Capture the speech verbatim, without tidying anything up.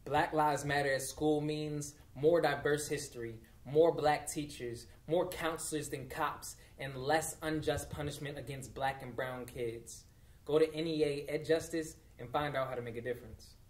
Black Lives Matter at school means more diverse history, more black teachers, more counselors than cops, and less unjust punishment against black and brown kids. Go to N E A Ed Justice and find out how to make a difference.